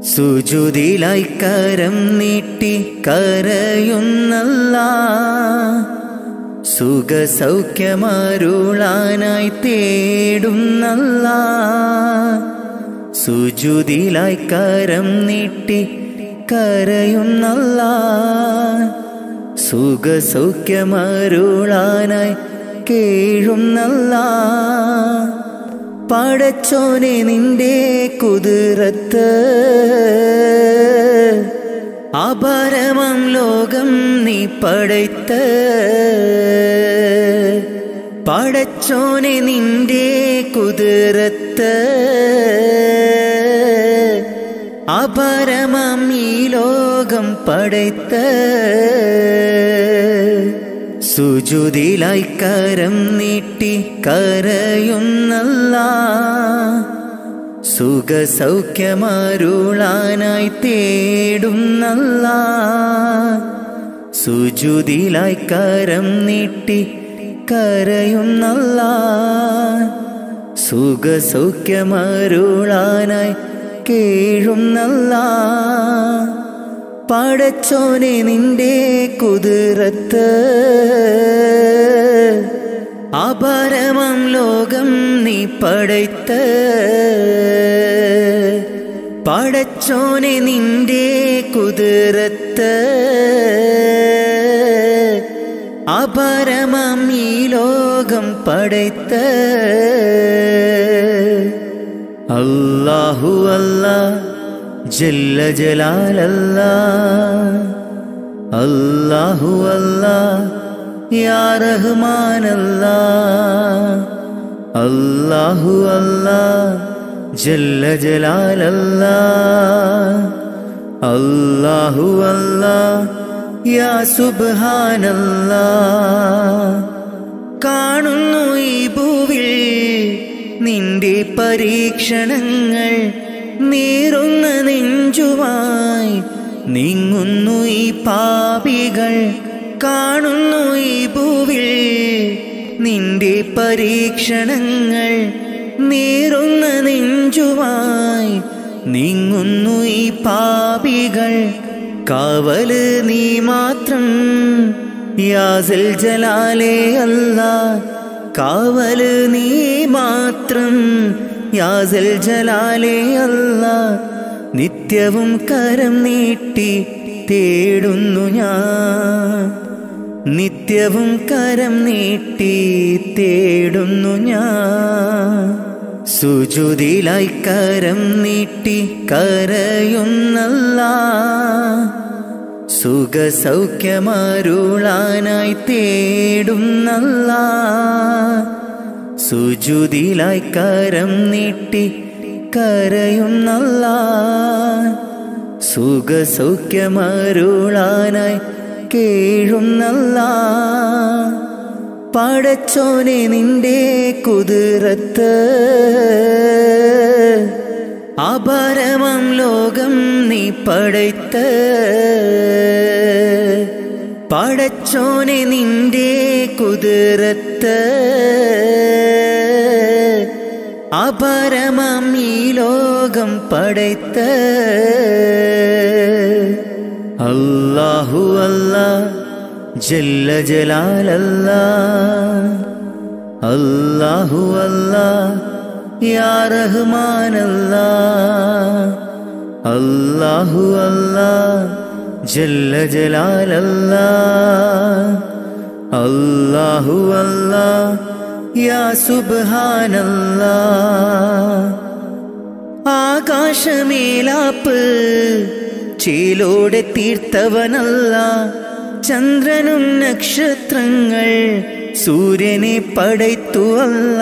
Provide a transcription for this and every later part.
സുജൂദിലായി കരം നീട്ടി കരയുന്നല്ലാ, സുഖസൗഖ്യമരുളാനായി തേടുന്നല്ലാ. സുജൂദിലായി കരം നീട്ടി കരയുന്നല്ലാ, സുഖസൗഖ്യമരുളാനായി കേഴുന്നല്ലാ. പടച്ചോനെ നിന്റെ കുതിരത്ത് അപാരമാം ലോകം നീ പടയ്ത്ത്. പടച്ചോനെ നിന്റെ കുതിരത്ത് അപാരമാം ഈ ലോകം പടയ്ത്ത്. സുജൂദിലായി കരം നീട്ടി കരയുന്നല്ലാ, സുഖസൗഖ്യമരുളാനായി തേടുന്നല്ലാ. സുജൂദിലായി കരം നീട്ടി കരയുന്നല്ലാ, സുഖസൗഖ്യമരുളാനായി കേഴുന്നല്ലാ. പടച്ചോനെ നിന്റെ കുതിരത്ത് അപാരമാം ലോകം നീ പടയ്ത്ത്. പടച്ചോനെ നിന്റെ കുതിരത്ത് അപാരമാം ഈ ലോകം പടയ്ത്ത്. അല്ലാഹു അല്ലാ ജല്ല ജലാലല്ലാ, അല്ലാഹു അല്ലാ യാ റഹ്മാനല്ലാ, അല്ലാഹു അല്ലാ ജല്ല ജലാലല്ലാ, അല്ലാഹു അല്ലാ യാ സുബ്ഹാനല്ലാ. കാണുന്നു ഈ ഭൂവിൽ നിന്റെ പരീക്ഷണങ്ങൾ, നീറുന്ന നെഞ്ചുമായി നീങ്ങുന്നു ഈ പാപികൾ. കാണുന്നു ഈ ഭൂവിൽ നിന്റെ പരീക്ഷണങ്ങൾ, നീറുന്ന നെഞ്ചുമായി നീങ്ങുന്നു ഈ പാപികൾ. കാവല് നീ മാത്രം യാ സൽ ജലാലേ അല്ലാ, കാവല് നീ മാത്രം യാ സൽ ജലാലേ അല്ലാ. നിത്യവും കരം നീട്ടി തേടുന്നു ഞാൻ, നിത്യവും കരം നീട്ടി തേടുന്നു ഞാൻ. സുജൂദിലായി കരം നീട്ടി കരയുന്നല്ലാ, സുഖസൗഖ്യമരുളാനായി തേടുന്നല്ലാ. സുജൂദിലായി കരം നീട്ടി കരയുന്നല്ലാ, സുഖസൗഖ്യമരുളാനായി കേഴുന്നല്ലാ. പടച്ചോനെ നിന്റെ കുതിരത്ത് അപാരമാം ലോകം നീ പടയ്ത്ത്. പടച്ചോനെ നിന്റെ കുതിരത്ത് അപാരമാം ഈ ലോകം പടയ്ത്ത്. അല്ലാഹു അല്ലാ ജല്ല ജലാലല്ലാ, അല്ലാഹു അല്ലാ യാ റഹ്മാനല്ലാ, അല്ലാഹു അല്ലാ ജല്ല ജലാലല്ലാ, അല്ലാഹു അല്ലാ യാ സുബ്ഹാനല്ലാ. ആകാശമേലാപ്പ് ചേലോടെ തീർത്തവനല്ല, ചന്ദ്രനും നക്ഷത്രങ്ങൾ സൂര്യനെ പടയ്ത്തു അല്ല.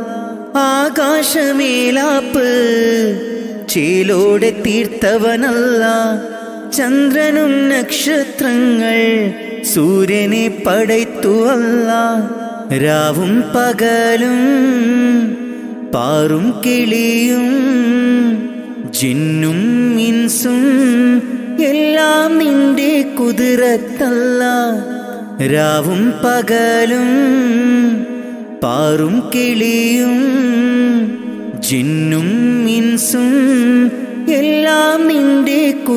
ആകാശമേലാപ്പ് ചേലോടെ തീർത്തവനല്ല, ചന്ദ്രനും നക്ഷത്രങ്ങൾ സൂര്യനെ പടയ്ത്തു അല്ല. രാവും പകലും പാറും കിളിയും ജിന്നും ഇൻസും എല്ലാം നിന്റെ കുതിരത്തല്ല. രാവും പകലും പാറും കിളിയും ജിന്നും ഇൻസും എല്ലാം നിന്റെ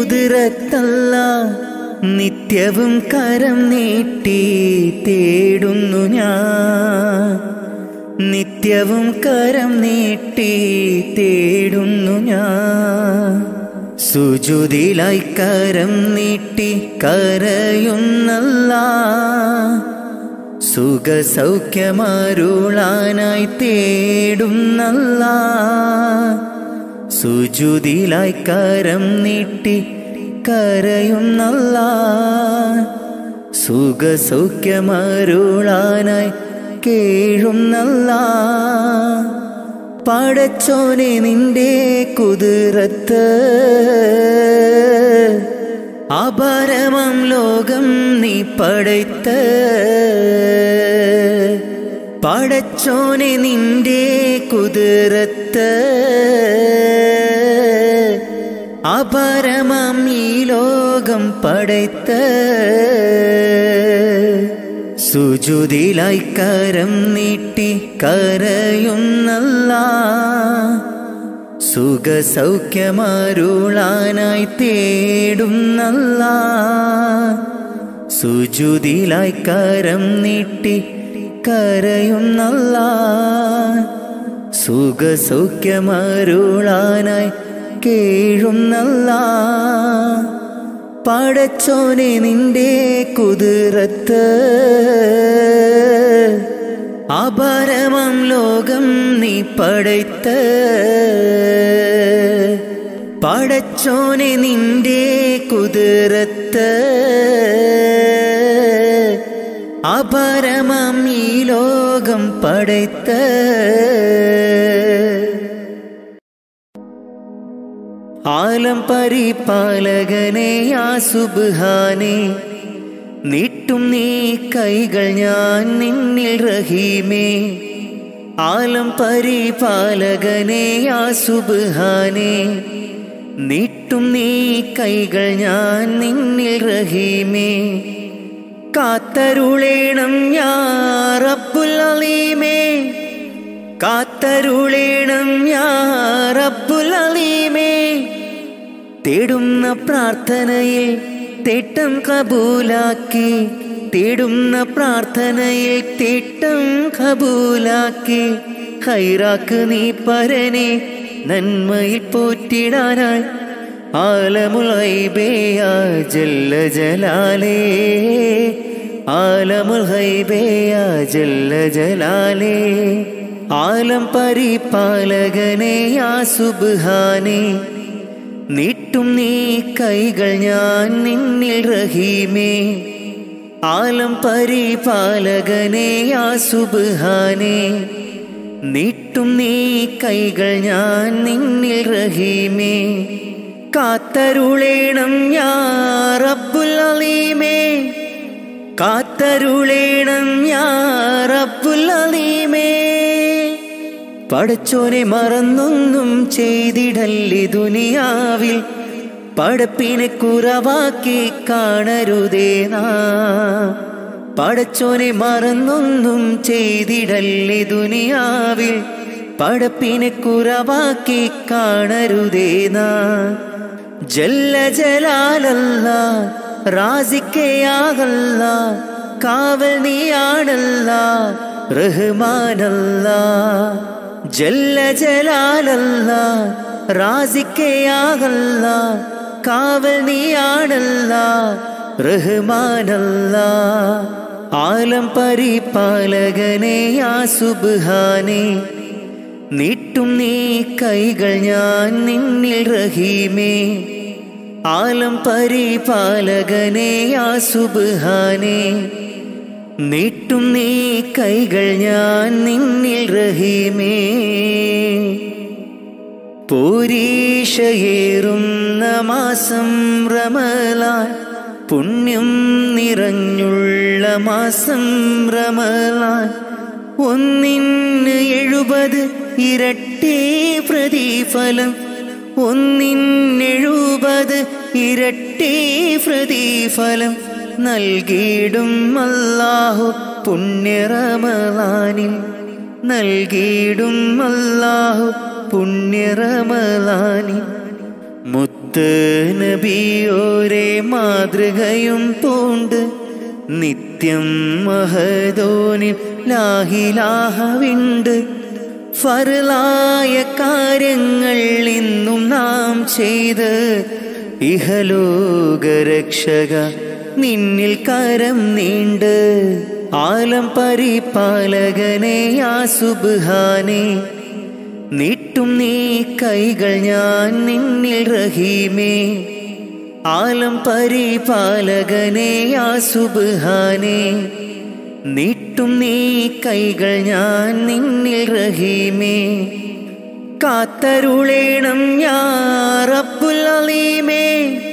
കുതിരത്തല്ല നിത്യവും കരം നീട്ടി തേടുന്നു ഞാൻ നിത്യവും കരം നീട്ടി തേടുന്നു ഞാൻ സുജൂദിലായി കരം നീട്ടി കരയുന്നല്ലാ സുഖ സൗഖ്യമരുളാനായി തേടുന്നല്ലാ സുജൂദിലായി കരം നീട്ടി കരയുന്നല്ലാ സുഖ സൗഖ്യമരുളാനായി കേഴുന്നല്ലാ പടച്ചോനെ നിന്റെ കുതിരത്ത് അപാരമാം ലോകം നീ പടയ്ത്ത് പടച്ചോനെ നിന്റെ കുതിരത്ത് അപാരമാം ഈ ലോകം പടയ്ത്ത് സുജൂദിലായി കരം നീട്ടി കരയുന്നല്ലാ സുഖ സൗഖ്യമരുളാനായി തേടുന്നല്ലാ സുജൂദിലായി കരം നീട്ടി കരയുന്നല്ലാ സുഖ സൗഖ്യമരുളാനായി കേഴുന്നല്ലാ പടച്ചോനെ നിന്റെ കുതിരത്ത് അപാരമാം ലോകം നീ പടയ്ത്ത് പടച്ചോനെ നിന്റെ കുതിരത്ത് അപാരമാം ഈ ലോകം പടയ്ത്ത് ആലം പരിപാലകനെ യാ സുബ്ഹാനേ നീട്ടും നീ കൈകൾ ഞാൻ നിന്നിൽ റഹീമേ ആലം പരിപാലകനെ യാ സുബ്ഹാനേ നീട്ടും നീ കൈകൾ ഞാൻ നിന്നിൽ റഹീമേ കാത്തരുളേണം യാ റബ്ബുൽ അലീമേ കാത്തരുളേണം യാ റബ്ബുൽ അലീമേ തേടുന്ന പ്രാർത്ഥനയിൽ തേട്ടം കബൂലാക്കി തേടുന്ന പ്രാർത്ഥനയിൽ തേട്ടം കബൂലാക്കി ഖൈറാക്ക് നീ പരനെ നന്മയിൽ പോറ്റിടാനായി ആലമുൽ ഗൈബേ യാ ജല്ല ജലാലേ ആലമുൽ ഗൈബേ യാ ജല്ല ജലാലേ ആലം പരിപാലകനെ യാ സുബ്ഹാനേ നീട്ടും നീ കൈകൾ ഞാൻ നിന്നിൽ റഹീമേ ആലം പരിപാലകനെ യാ സുബ്ഹാനേ നീട്ടും നീ കൈകൾ ഞാൻ നിന്നിൽ റഹീമേ കാത്തരുളേണം യാ റബ്ബുൽ അലീമേ കാത്തരുളേണം യാ റബ്ബുൽ അലീമേ പടച്ചോനെ മറന്നൊന്നും ചെയ്തിടല്ലേ ദുനിയാവിൽ പടപ്പിനെ കുറവാക്കി കാണരുതേ നാ പടച്ചോനെ മറന്നൊന്നും ചെയ്തിടല്ലേ ദുനിയാവിൽ പടപ്പിനെ കുറവാക്കി കാണരുതേ നാ ജല്ല ജലാലല്ലാ റാസിക്കയാകല്ലാ കാവൽ നീയാണല്ലാ റഹ്മാനല്ലാ ജല്ല ജലാലല്ലാ റാസിക്കയാകല്ലാ കാവൽ നീയാണല്ലാ റഹ്മാനല്ലാ ആലം പരിപാലകനെ യാ സുബ്ഹാനേ നീട്ടും നീ കൈകൾ ഞാൻ നിന്നിൽ റഹീമേ ആലം പരിപാലകനെ യാ സുബ്ഹാനേ നീട്ടും നീ കൈകൾ ഞാൻ നിന്നിൽ റഹീമേ പോരീഷയേറുന്ന മാസം റമളാൻ പുണ്യം നിറഞ്ഞുള്ള മാസം റമളാൻ ഒന്നിന് 70 ഇരട്ടി പ്രതിഫലം ഒന്നിന് 70 ഇരട്ടി പ്രതിഫലം നൽകിയിടും അല്ലാഹു പുണ്യ റമളാനിൽ നൽകിയിടും അല്ലാഹു പുണ്യ റമളാനിൽ മുത്ത് മുത്ത് നബിയോരെ മാതൃകയും പൂണ്ട് നിത്യം മഹദോനിൽ ലാഹിലാഹവിണ്ട്. ഫർലായ കാര്യങ്ങൾ ഇന്നും നാം ചെയ്ത് ഇഹലോകരക്ഷക നിന്നിൽ കരം നീണ്ട്. ആലം പരിപാലകനെ യാ സുബ്ഹാനേ, നീട്ടും നീ കൈകൾ ഞാൻ നിന്നിൽ റഹീമേ. ആലം പരിപാലകനെ യാ സുബ്ഹാനേ, നീട്ടും നീ കൈകൾ ഞാൻ നിന്നിൽ റഹീമേ. കാത്തരുളേണം യാ റബ്ബുൽ അലീമേ,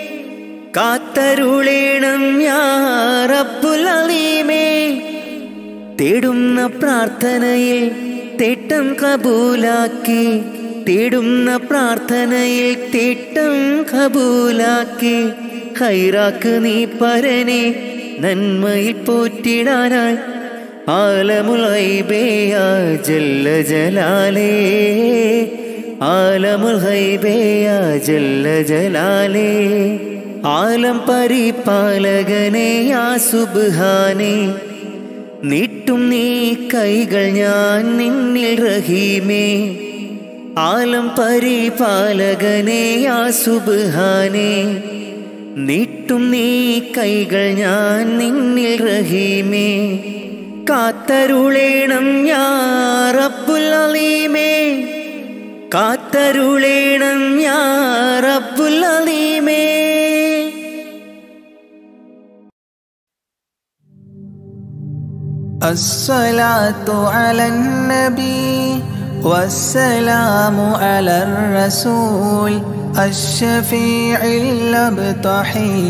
കാത്തരുളേണം യാ റബ്ബുൽ അലീമേ. തേടുന്ന പ്രാർത്ഥനയിൽ തേട്ടം കബൂലാക്കി, തേടുന്ന പ്രാർത്ഥനയിൽ തേട്ടം കബൂലാക്കി. ഖൈറാക്ക് നീ പരനെ നന്മയിൽ പോറ്റിടാനായി. ആലമുൽ ഗൈബേ യാ ജല്ല ജലാലേ, ആലമുൽ ഗൈബേ യാ ജല്ല ജലാലേ. ആലം പരിപാലകനെ യാ സുബ്ഹാനേ, നീട്ടും നീ കൈകൾ ഞാൻ നിന്നിൽ റഹീമേ. ആലം പരിപാലകനെ യാ സുബ്ഹാനേ, നീട്ടും നീ കൈകൾ ഞാൻ നിന്നിൽ റഹീമേ. കാത്തരുളേണം യാ റബ്ബുൽ അലീമേ, കാത്തരുളേണം യാ റബ്ബുൽ അലീമേ. الصلاة على النبي والسلام على الرسول الشفيع الأبطحي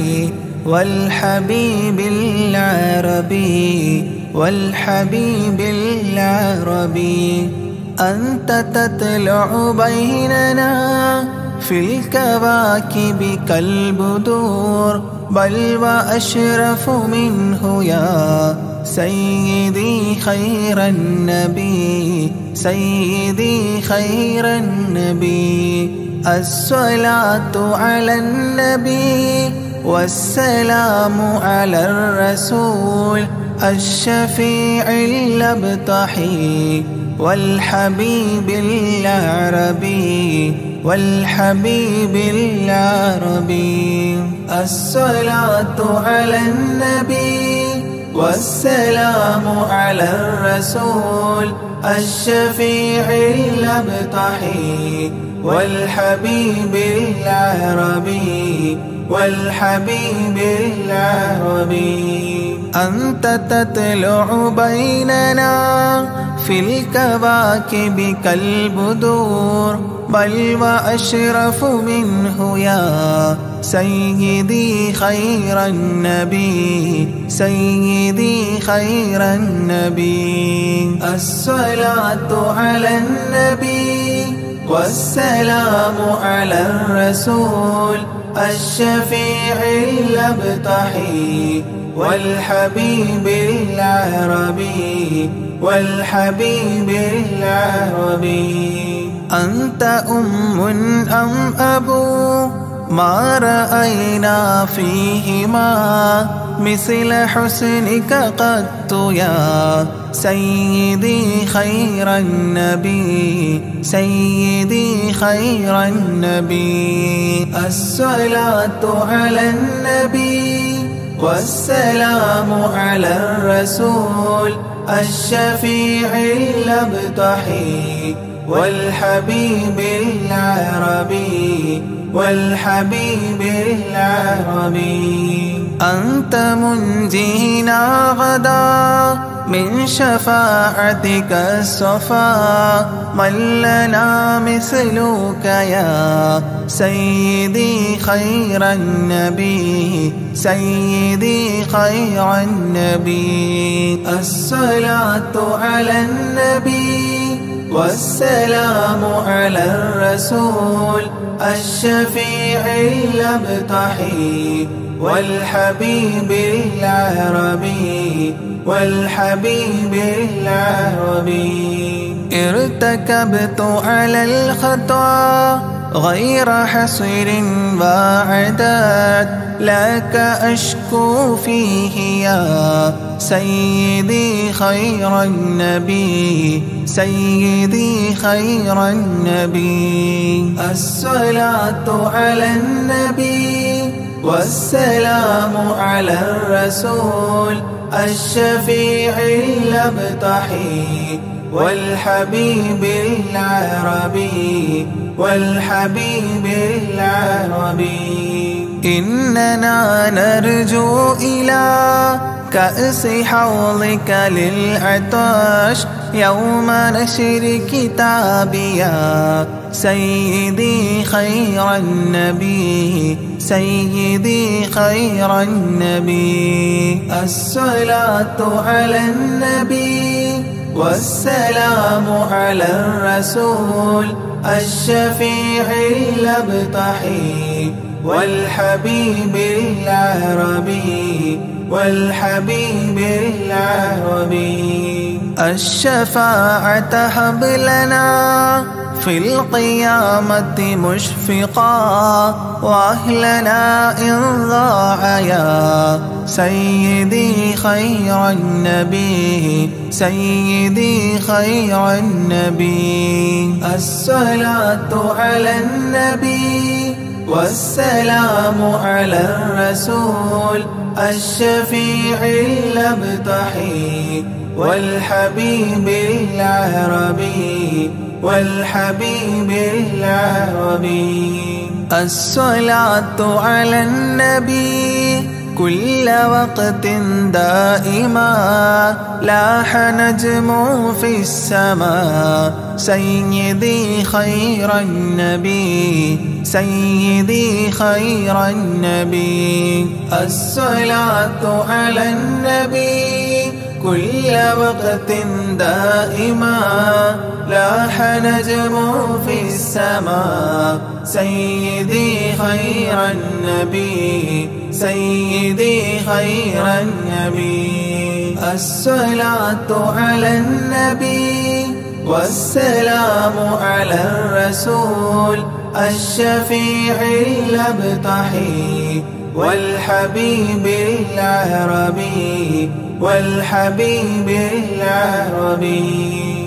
والحبيب العربي والحبيب العربي. أنت تطلع بيننا في الكواكب كالبدور، بل وأشرف منه يا سيدي خير النبي، سيدي خير النبي. الصلاة على النبي والسلام على الرسول الشفيع الأبطحي والحبيب العربي والحبيب العربي. الصلاة على النبي والسلام على الرسول الشفيع الأبطحي والحبيب العربي والحبيب العربي. أنت تطلع بيننا في الكواكب كالبدور، بل وأشرف منه يا سيدي خير النبي، سيدي خير النبي. الصلاة على النبي والسلام على الرسول الشفيع الأبطحي والحبيب العربي والحبيب العربي. أنت أم أم أبو ما رأينا فيهما مثل حسنك قط يا سيدي خير النبي، سيدي خير النبي. الصلاة على النبي والسلام على الرسول الشفيع الأبطحي والحبيب العربي والحبيب العربي. أنت منجينا غدا من شفاعتك الصفا، من لنا مثلك يا سيدي خير النبي، سيدي خير النبي. الصلاة على النبي والسلام على الرسول الشفيع الأبطحي والحبيب العربي والحبيب العربي. ارتكبت على الخطا غير حصر وعداد لك أشكو فيه يا سيدي خير النبي سيدي خير النبي الصلاة على النبي والسلام على الرسول الشفيع الأبطحي والحبيب العربي والحبيب العربي إننا نرجو إلى كأس حوضك للعطش يوم نشر كتابي يا سيدي خير النبي سيدي خير النبي الصلاة على النبي والسلام على الرسول الشفيع الأبطحي والحبيب العربي والحبيب العربي الشفاعة هب لنا في القيامة مشفقا وأهلنا إن ضاع يا سيدي خير النبي سيدي خير النبي الصلاة على النبي والسلام على الرسول الشفيع الأبطحي والحبيب العربي والحبيب العربي الصلاة على النبي كل وقت دائما لاح نجم في السماء سيدي خير النبي سيدي خير النبي الصلاة على النبي كل وقت دائما لاح نجم في السماء سيدي خير النبي سيدي خير النبي الصلاة على النبي والسلام على الرسول الشفيع الأبطحي والحبيب العربي والحبيب العربي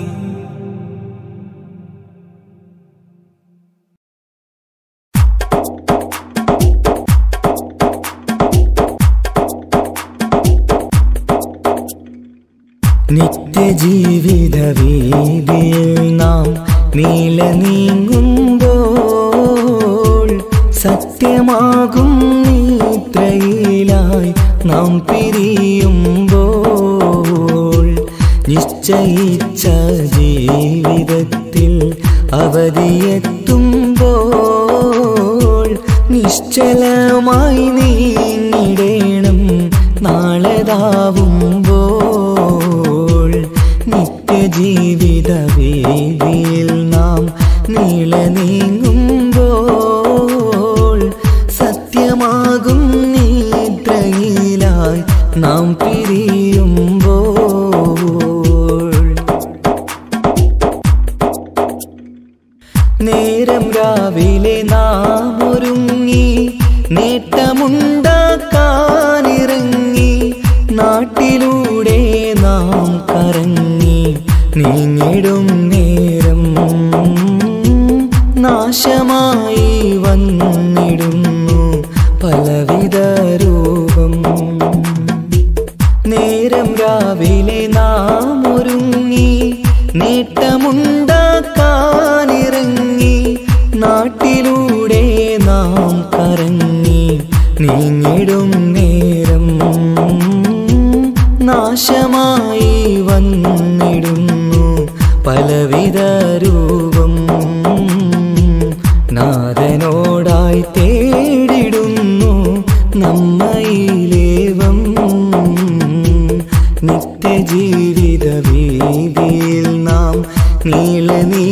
നിത്യജീവിത വീതിയിൽ നാം നീല നീങ്ങുമ്പോൾ സത്യമാകും നിദ്രയിലായി നാം പിരിയുമ്പോൾ നിശ്ചയിച്ച ജീവിതത്തിൽ അവധിയെത്തുമ്പോൾ നിശ്ചലമായി നീങ്ങിടേണം നാളെതാവുമ്പോൾ നിത്യജീവിത വേദിയിൽ നാം നീള നീങ്ങുമ്പോൾ സത്യമാകും നിദ്രയിലായി നാം പിരിയുമ്പോൾ നേരം രാവിലെ നാം ഒരുങ്ങി നേട്ടമുണ്ടാക്കാനിറങ്ങി നാട്ടിലൂടെ നാം കറങ്ങി നീങ്ങിടും നേരം നാശമായി വന്നിടുന്നു പലവിധ രൂപം നേരം രാവിലെ നാം ഒരുങ്ങി നേട്ടമുണ്ടാക്കാനിറങ്ങി നാട്ടിലൂടെ നാം കറങ്ങി നീങ്ങിടും നേരം നാശമായി വന്നിടുന്നു പലവിധ രൂപം നാഥനോടായി തേടിടുന്നു നമ്മയിലേവം നിത്യജീവിത വീതിയിൽ നാം നീള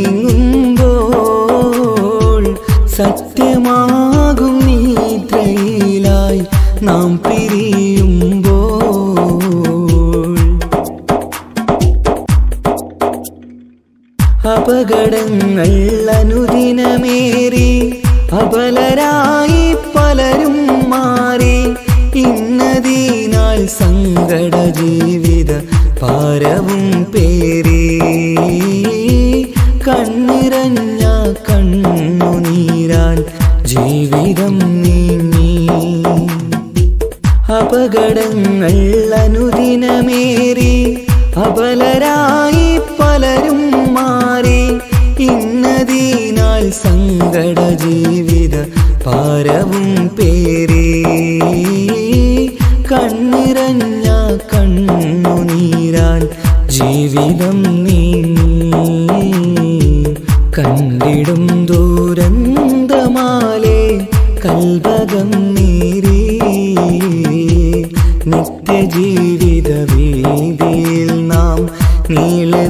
നീങ്ങുമ്പോൾ സത്യമാകും നിദ്രയിലായി നാം പിരിയുമ്പോൾ അപകടങ്ങൾ അനുദിനമേറി ജീവിതം നീങ്ങി. അപകടങ്ങൾ അനുദിനമേറി അബലരായി പലരും മാറി. ഇന്നതിനാൽ സങ്കട ജീവിത ഭാരവും പേറി. കണ്ണിറഞ്ഞ കണ്ണുനീരാൽ ജീവിതം നീങ്ങി. കണ്ടിടും ദൂരന്തമാലേ കൽവകം നീറി. നിത്യജീവിത വീതിയിൽ നാം നീളെ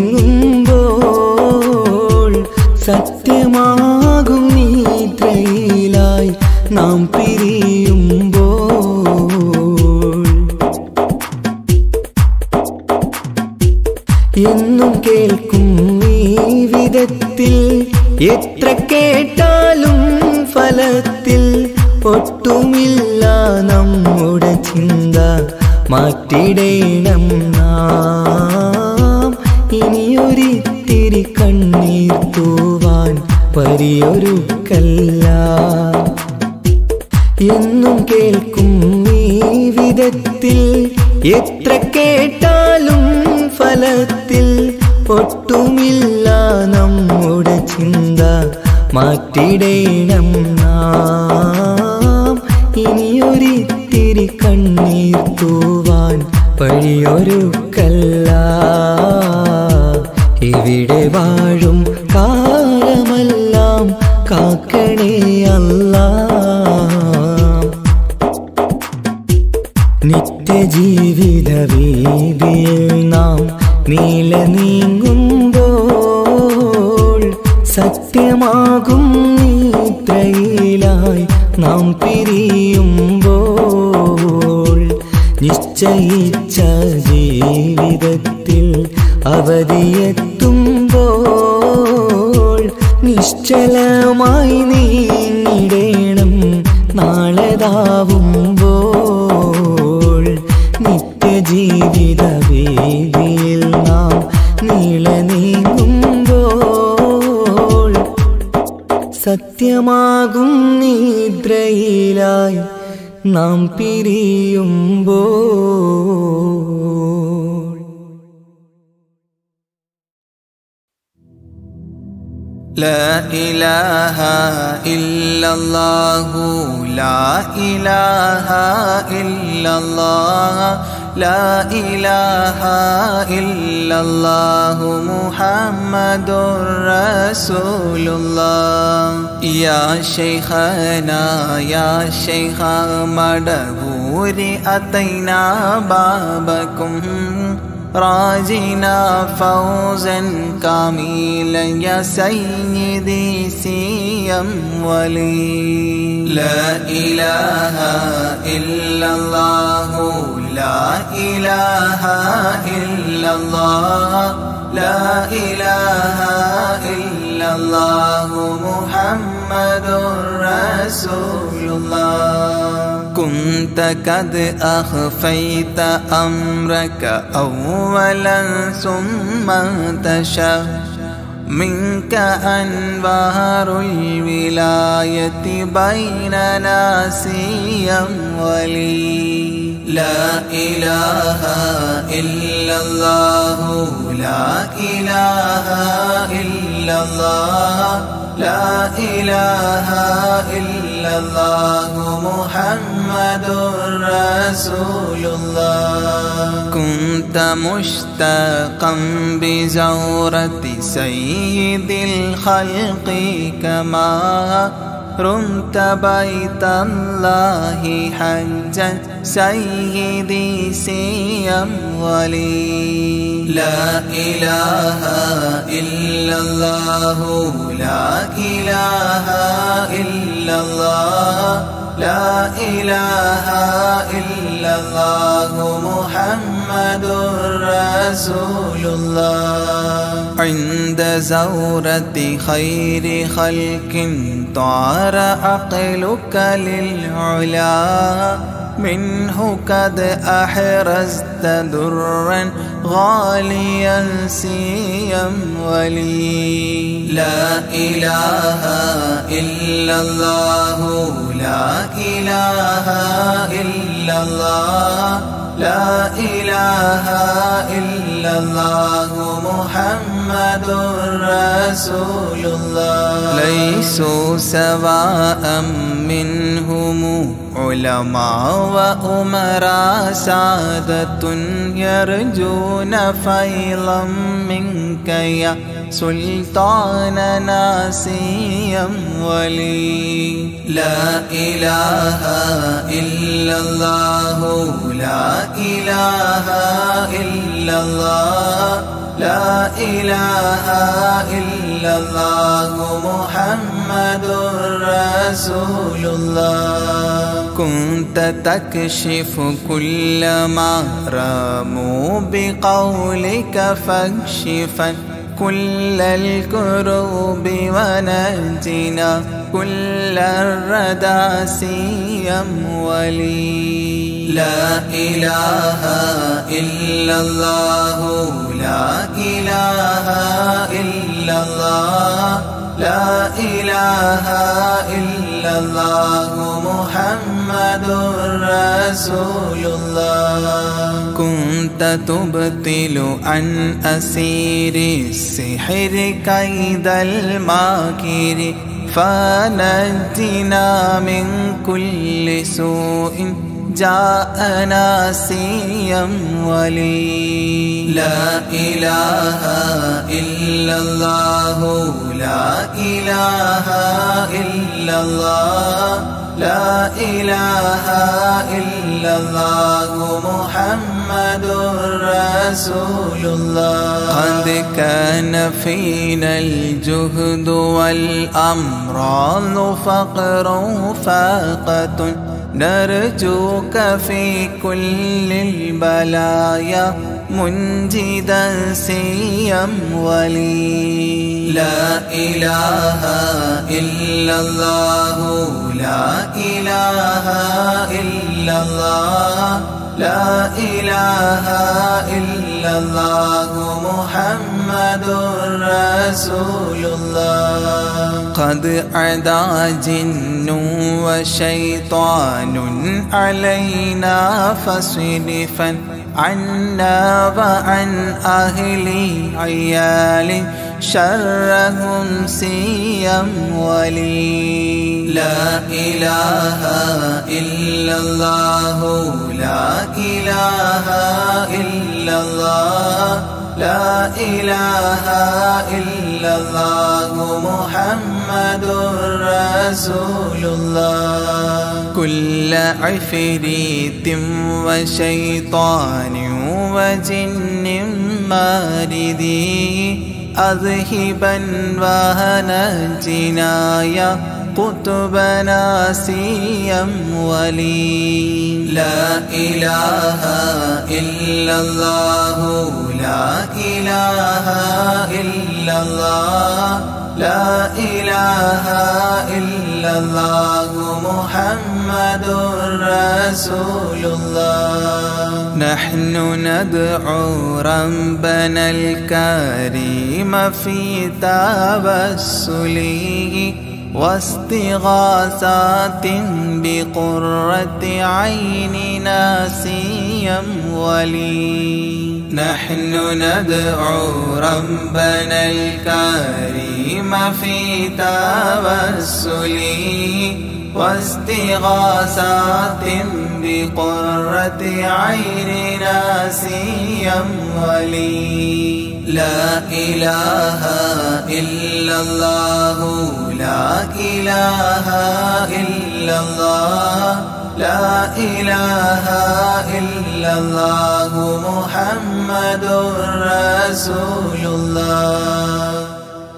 നീങ്ങുമ്പോൾ സത്യമാകും നിദ്രയിലായി നാം പിരിയുമ്പോൾ. എന്നും കേൾക്കും ഈ വിധത്തിൽ എത്ര കേട്ടാലും ഫലത്തിൽ ഒട്ടുമില്ല നമ്മുടെ ചിന്ത മാറ്റിടേണം നാം. ഇനിയൊരിത്തിരി കണ്ണീർ തൂവാൻ പരിയൊരുക്കല്ല. എന്നും കേൾക്കും ഈ വിധത്തിൽ എത്ര കേട്ടാലും ഫലത്തിൽ ഒട്ടുമില്ല നമ്മുടെ ചിന്ത മാറ്റിടേണം നാം. ഇനിയൊരിത്തിരി കണ്ണീർ തൂവാൻ വഴിയൊരുക്കല്ല. ഇവിടെ വാഴും കാലമെല്ലാം കാക്കണേ അല്ലാ. നിത്യജീവിത വീതിയിൽ നാം നീളെ നീങ്ങുമ്പോൾ സത്യമാകും നിദ്രയിലായി നാം പിരിയുമ്പോൾ. നിശ്ചയിച്ച ജീവിതത്തിൽ അവധിയെത്തുമ്പോൾ നിശ്ചലമായി നീങ്ങിടേണം നാളെതാവുമ്പോൾ. നിത്യജീവിത വീതിയിൽ നാം നീളെ നീങ്ങുമ്പോൾ സത്യമാകും നിദ്രയിലായി നാം പിരിയുമ്പോൾ. لا إله إلا الله لا إله إلا الله لا إله إلا الله محمد رسول الله. يا شيخنا يا شيخ مدبور أتينا بابكم راجنا فوزا كاملا يا سيدي سيم ولي. لا إله إلا الله لا إله إلا الله لا إله إلا الله محمد رسول الله. كنت قد أخفيت أمرك أولا ثم انتشر منك أنوار الولاية بيننا سيم ولي. لا إله إلا الله لا إله إلا الله لا إله إلا الله محمد رسول الله. كنت مشتاقا بزورة سيد الخلق كما رمت بيت الله حجا سيدي سيم ولي. لا إله إلا الله لا إله إلا الله لا إله إلا الله محمد رسول الله. عند زورة خير خلق تعار عقلك للعلا منه قد أحرزت درا غاليا سيا ولي. لا إله إلا الله لا إله إلا الله لا إله إلا الله محمد رسول الله. ليسوا سواء منهم علماء وأمراء سادة يرجون فيضا منك يا سلطان ناسيا ولي. لا إله إلا الله لا إله إلا الله لا إله إلا الله محمد رسول الله. كنت تكشف كل ما راموا بقولك فاكشفا كل الكروب ونجنا كل الردى سيا ولي. لا إله إلا الله لا إله إلا الله لا إله إلا الله محمد رسول الله. كنت تبطل عن أسير السحر كيد الماكر فنجنا من كل سوء جاءنا سيا ولي. لا إله إلا الله لا إله إلا الله لا إله إلا الله محمد رسول الله. قد كان فينا الجهد والأمراض فقر فاقة نرجوك في كل البلايا منجدا سيا ولي. لا إله إلا الله لا إله إلا الله لا إله إلا الله محمد رسول الله. قد عدا جن وشيطان علينا فاصرفا عنا وعن أهل عيال شرهم سيا ولي. لا إله إلا الله لا إله إلا الله لا إله إلا الله محمد رسول الله. كل عفريت وشيطان وجن ماردي أذهبا وهنجنا يا قطبنا سيا ولي. لا إله إلا الله لا إله إلا الله لا إله إلا الله محمد رسول الله. نحن ندعو ربنا الكريم في توسله واستغاثات بقرة عيننا سيا ولي. نحن ندعو ربنا الكريم في توسله واستغاثات بقرة عيننا سيا ولي. لا إله إلا الله لا إله إلا الله لا إله إلا الله محمد رسول الله.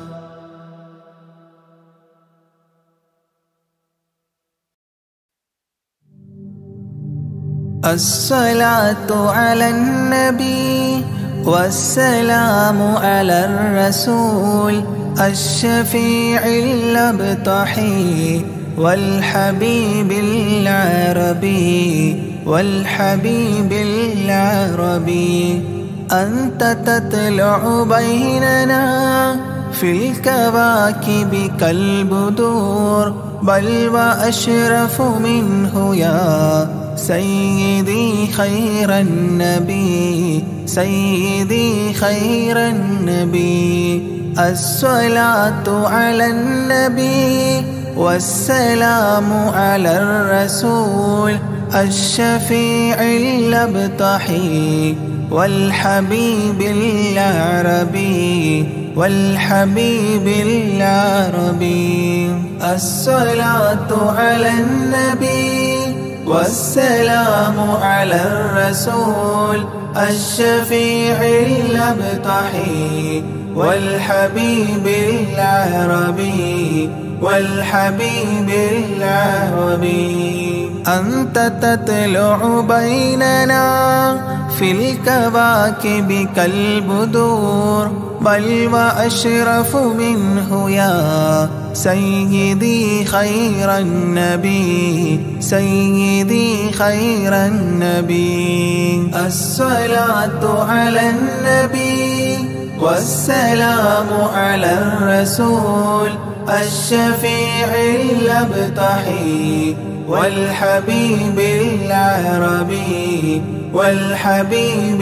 الصلاة على النبي والسلام على الرسول الشفيع الأبطحي والحبيب العربي والحبيب العربي. أنت تطلع بيننا في الكواكب كالبدور، بل وأشرف منه يا سيدي خير النبي، سيدي خير النبي. الصلاة على النبي والسلام على الرسول الشفيع الأبطحي والحبيب العربي، والحبيب العربي. الصلاة على النبي والسلام على الرسول الشفيع الأبطحي والحبيب العربي، والحبيب العربي. أنت تطلع بيننا في الكواكب كالبدور، بل وأشرف منه يا سيدي خير النبي، سيدي خير النبي. الصلاة على النبي والسلام على الرسول الشفيع الأبطحي والحبيب العربي، والحبيب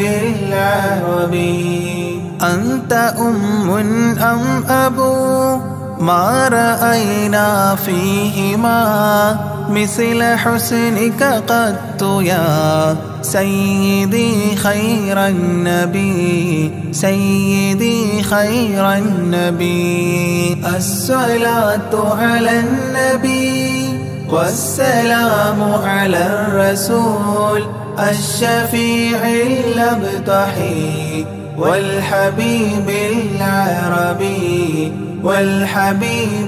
العربي. أنت أم أم أبو ما رأينا فيهما مثل حسنك قط يا سيدي خير النبي، سيدي خير النبي. الصلاة على النبي والسلام على الرسول الشفيع الأبطحي والحبيب العربي، والحبيب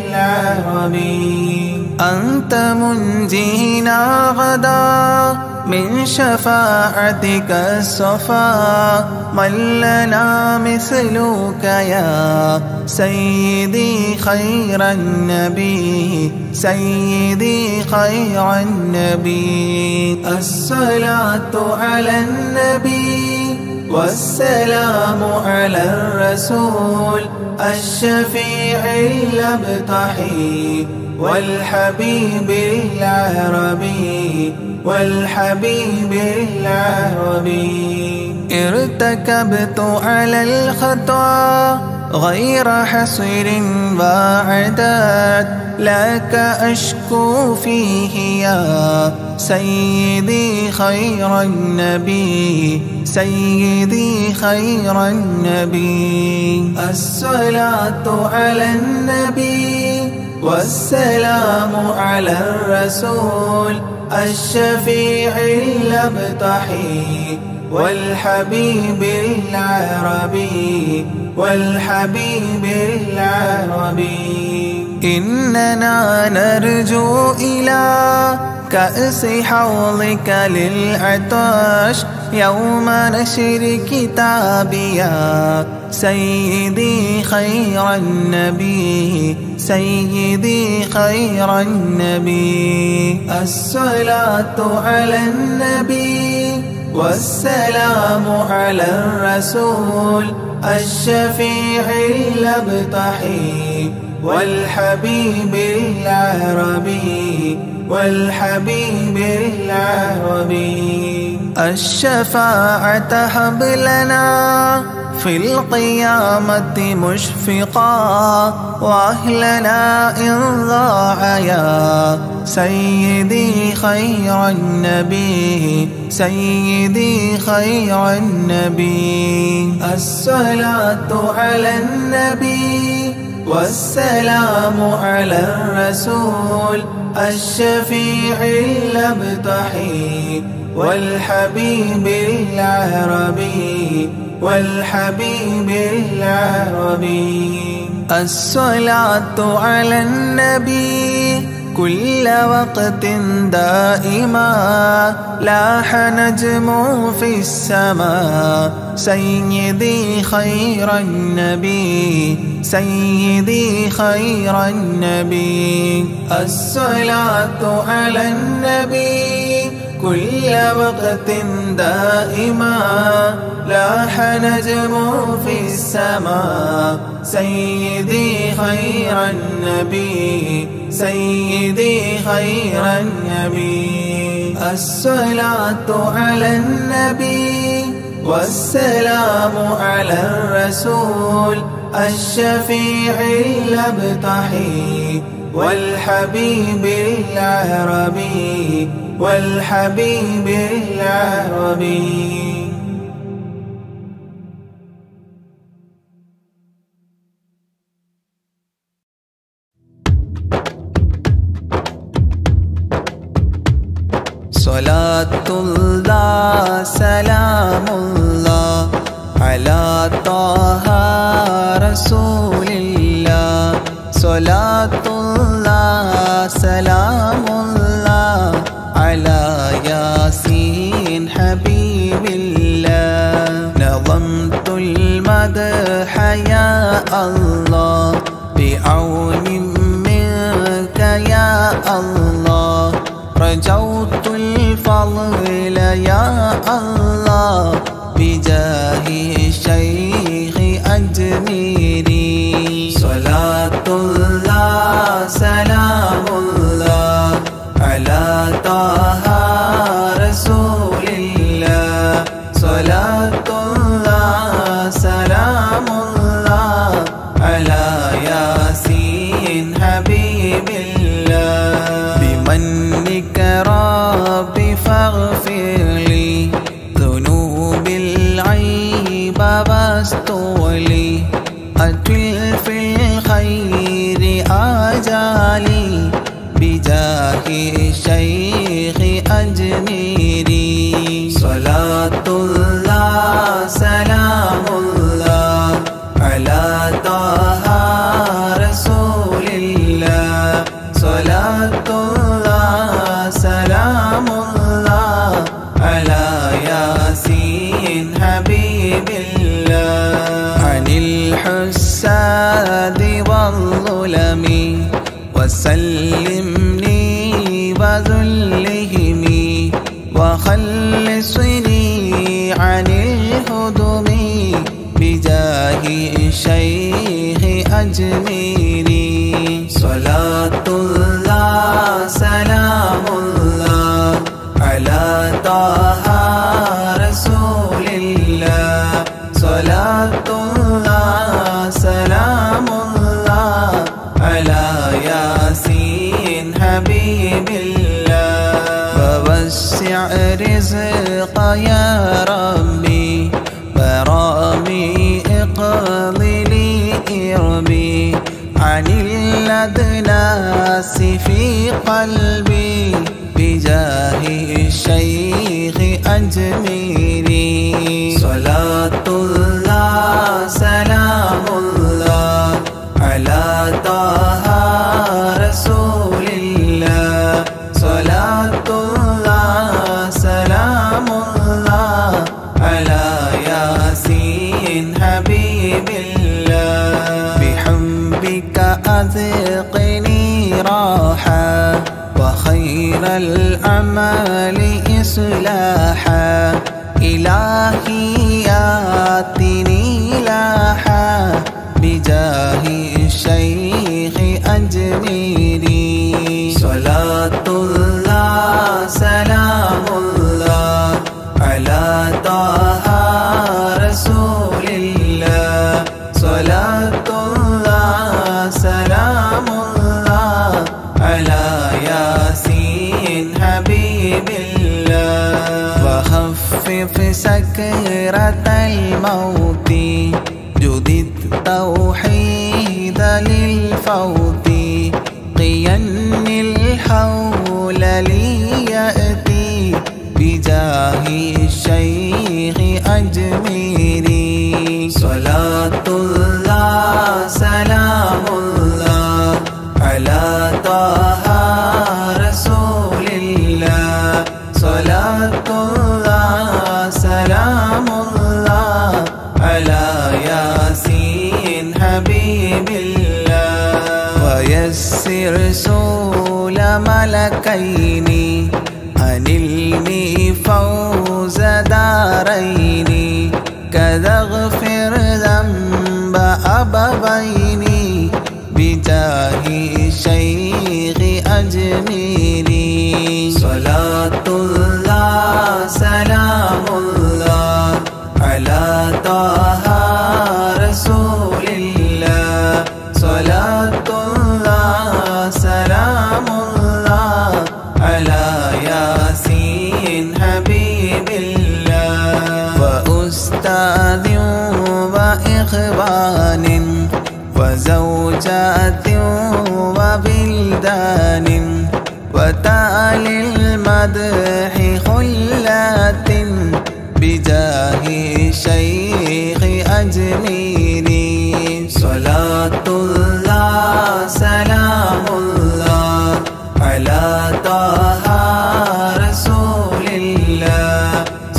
العربي. أنت منجينا غدا من شفاعتك الصفا، من لنا مثلك يا سيدي خير النبي، سيدي خير النبي. الصلاة على النبي والسلام على الرسول الشفيع الأبطحي والحبيب العربي، والحبيب العربي. ارتكبت على الخطا غير حصر وعداد، لك أشكو فيه يا سيدي خير النبي، سيدي خير النبي. الصلاة على النبي والسلام على الرسول الشفيع الأبطحي والحبيب العربي، والحبيب العربي. إننا نرجو إلى كأس حوضك للعطاش يوم نشر كتابي يا سيدي خير النبي، سيدي خير النبي. الصلاة على النبي والسلام على الرسول الشفيع الأبطحي والحبيب العربي، والحبيب العربي. الشفاعة هب لنا في القيامة مشفقا، وأهلنا إن ضاع يا سيدي خير النبي، سيدي خير النبي. الصلاة على النبي والسلام على الرسول الشفيع الأبطحي والحبيب العربي، والحبيب العربي. الصلاة على النبي كل وقت دائما، لاح نجم في السماء سيدي خير النبي، سيدي خير النبي. الصلاة على النبي كل وقت دائما لاح نجم في السماء سيدي خير النبي سيدي خير النبي الصلاة على النبي والسلام على الرسول الشفيع الأبتحي والحبيب العربي والحبيب العربي. صلاة الله سلام الله على طه رسول الله صلاة الله سلام الله على ياسين حبيب الله نظمت المدح يا الله بعون منك يا الله رجوت الفضل يا الله بجاه الشيخ أجميري صلاة الله سلام الله على طه رسول الله صلاة الله سلام الله على ياسين حبيب الله بمنك ربي فاغفر لي ذنوب العيب واستولي أطل في الخير آجالي بجاه الشيخ أجميري صلاة الله سلام الله على طه رسول الله صلاة الله سلام الله على ياسين حبيب الله عن الحساد والظلم وسلمني وذلهم وخلصني عن الهدم بجاه الشيخ أجميري صلاة الله سلام الله على طه رسول الله صلاة الله سلام الله على ياسين حبيب الله ووسع رزق يا ربي برامي اقضي لي إربي عن الأدناس في قلبي بجاه الشيخ أجميري صلاة الله سلام الله على طه رسول الله صلاة الله سلام الله على ياسين حبيب الله بحبك أذقني راحة وخير الأعمال إصلاحا إلهي آتني لاحا بجاه الشيخ أجميري صلاة الله سلام الله على طه رسول الله صلاة الله سلام الله على ياسين حبيب الله وخفف سكرة الموت جدد توحيد للفوت قين الحول ليأتي بجاه الشيخ أجميري صلاة الله سلام الله على طه رسول الله صلاة الله سلام الله على ياسين حبيب الله ويسر سول ملكين أنلني Salatullah salamullah ala taha rasulillah. Salatullah salamullah ala yasin habibillah. Wa ustadhin wa ikhwanin wa zawjatin wa bildanin wa ta'lil madhi khullatin bijahi shaykhi ajmiri. Salatullah salamullah ala taha rasulillah.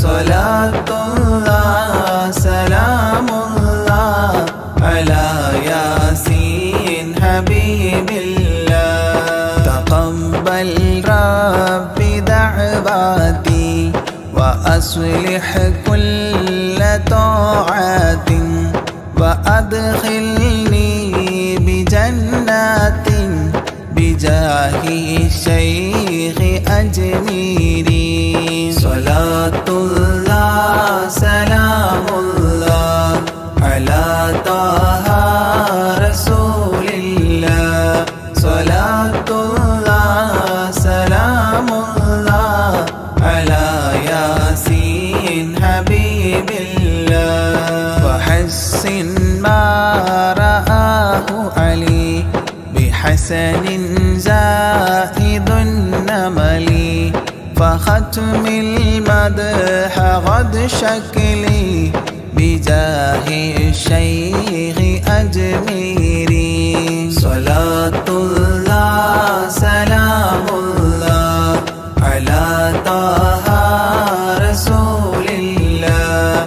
Salatullah salamullah ala yasin habibillah. Taqabbal rabbi da'wati wa aslih kulla ta'atin wa adkhilni bi jannatin bijahi shaykhi ajmiri. Salatullah salamullah ala taha rasulillah. Salatullah salamullah ala yasin habibillah. وحسن ما رآه علي بحسن زائد النمل. فختم المدح غد شكلي بجاه الشيخ أجميري. Salatullah salamullah ala taha rasulillah.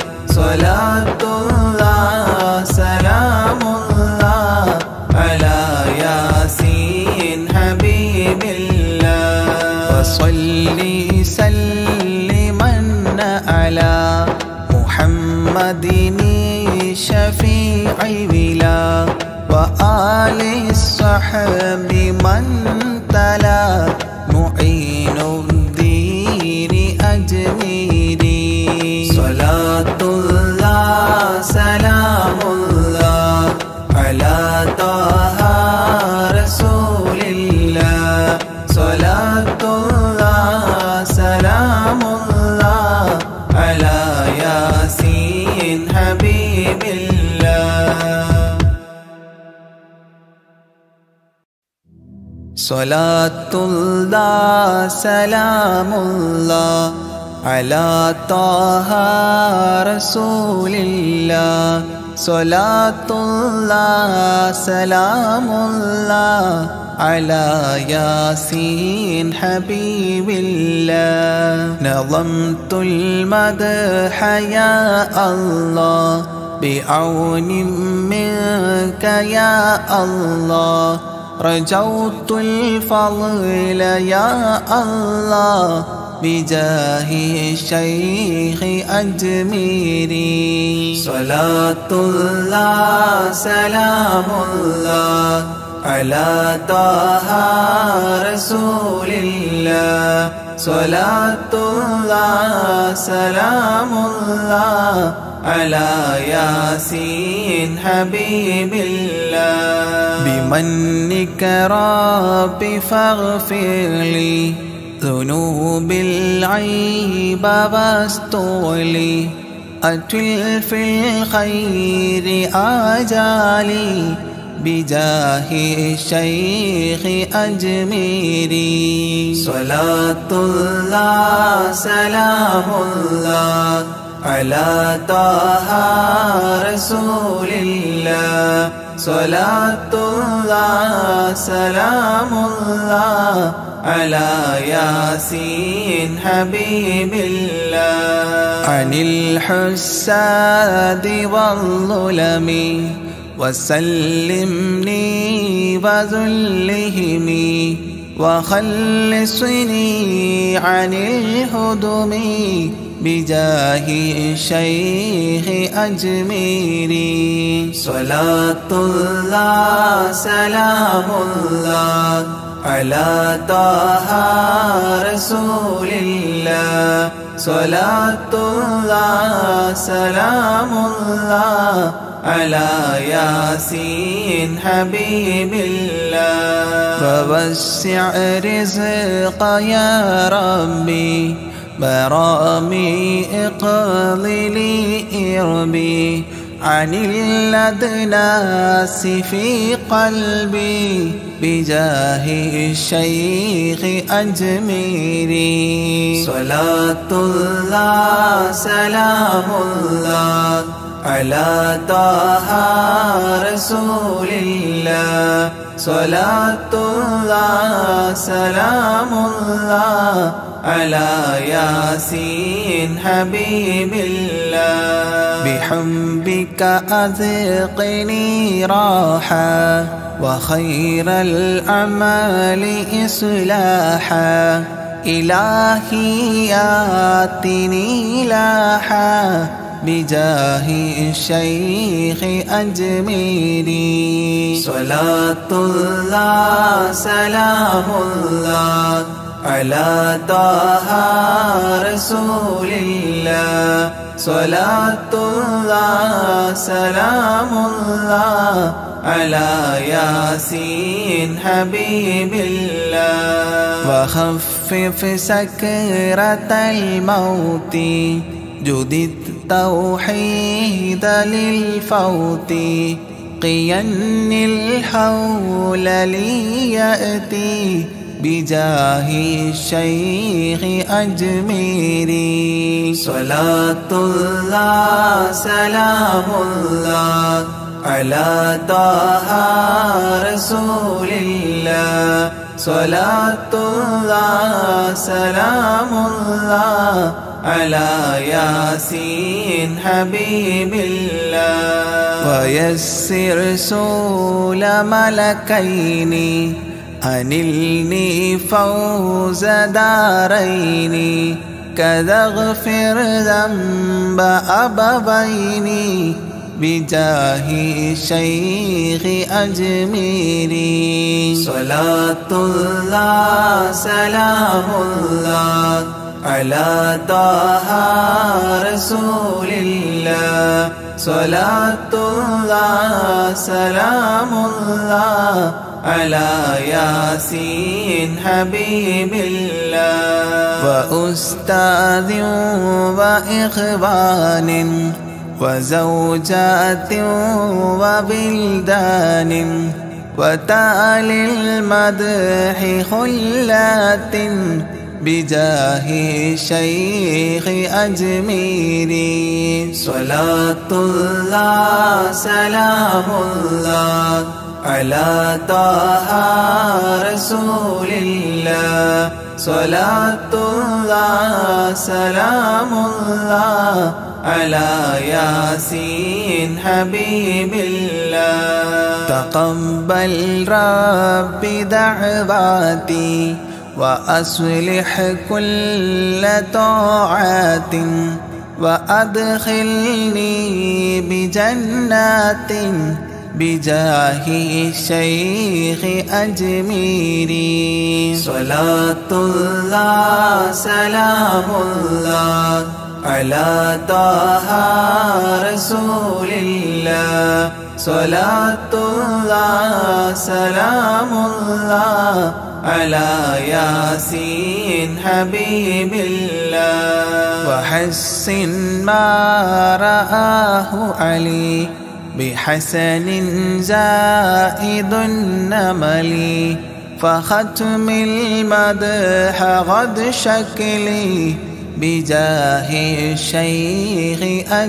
Salatullah salamullah ala yasin habibillah. Wa salli salliman ala Muhammadin shafi'i bila wa ali sahbi man tala mu'inuddin ajmiri. Salatullah salamullah ala taha rasulillah. Salatullah salamullah ala yasin habibillah. Salatullah salamullah ala taha rasulillah. Salatullah salamullah ala yasin habibillah. Nazamtul madha ya Allah bi'aunin minka ya Allah. رجوت الفضل يا الله بجاه الشيخ أجميري. Salatullah salamullah ala taha rasulillah. Salatullah salamullah ala yasin habibillah. بمنك ربي فاغفر لي ذنوب العيب واستر لي. أتل في الخير آجالي بجاه الشيخ أجميري. Salatullah salamullah ala taha rasulillah. Salatullah salamullah ala yasin habibillah. Anil hussadi wal zulami وسلمني وذلهم وخلصني عن الهدم بجاه الشيخ أجميري. صلاة الله سلام الله على طه رسول الله صلاة الله سلام الله على ياسين حبيب الله فوسع رزق يا ربي برامي اقضي لي إربي عن الأدناس في قلبي بجاه الشيخ أجميري صلاة الله سلام الله على طه رسول الله صلاة الله سلام الله على ياسين حبيب الله بحبك أذقني راحة وخير الأعمال إصلاحا إلهي آتني لاحا بجاه الشيخ أجميري صلاة الله سلام الله على طه رسول الله صلاة الله سلام الله على ياسين حبيب الله وخفف سكرة الموت جدد التوحيد للفوت قين الحول ليأتي بجاه الشيخ أجميري صلاة الله سلام الله على طه رسول الله صلاة الله سلام الله على ياسين حبيب الله ويسر سول ملكين أنلني فوز دارين كذا اغفر ذنب أبوين بجاه الشيخ أجميري صلاة الله سلام الله على طه رسول الله صلاة الله سلام الله على ياسين حبيب الله وأستاذ وإخوان وزوجات وبلدان وتالي المدح خلات بجاه الشيخ أجميري صلاة الله سلام الله على طه رسول الله صلاة الله سلام الله على ياسين حبيب الله تقبل رب دعواتي وأصلح كل طاعات وأدخلني بجنات بجاه الشيخ أجميري صلاة الله سلام الله على طه رسول الله صلاة الله سلام الله على ياسين حبيب الله وحسن ما رآه علي بحسن زائد النمل فختم المدح غد شكلي بجاه الشيخ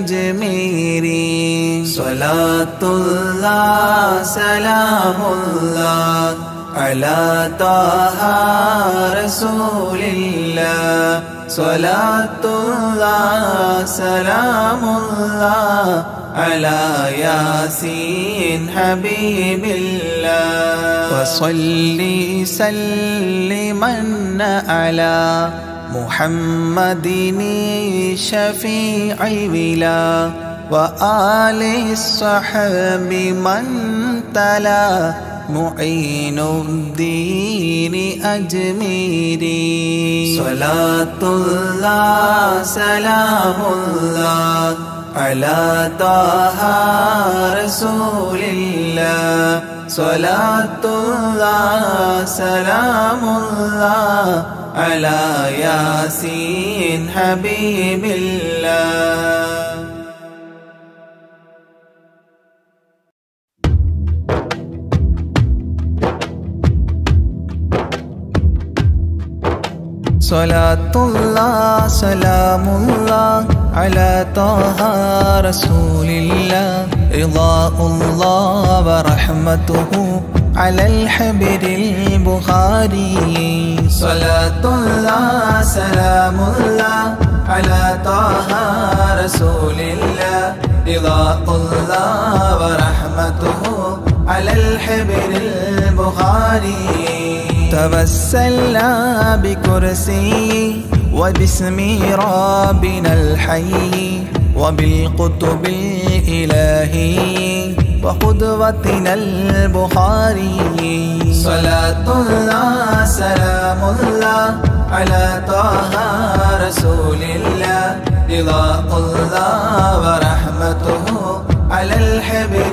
أجميري صلاة الله سلام الله على طه رسول الله صلاة الله سلام الله على ياسين حبيب الله وصلي سلما على محمد شفيع بلا وآل الصحب من تلا معين الدين أجميري صلاة الله سلام الله على طه رسول الله صلاة الله سلام الله على ياسين حبيب الله. صلاة الله سلام الله على طه رسول الله رضاء الله ورحمته على الحبر البخاري صلاة الله سلام الله على طه رسول الله رضاء الله ورحمته على الحبر البخاري توسلنا بكرسي وباسم ربنا الحي وبالقطب الإلهي وقدوتنا البخاري صلاة الله سلام الله على طه رسول الله رضاء الله ورحمته على الحبر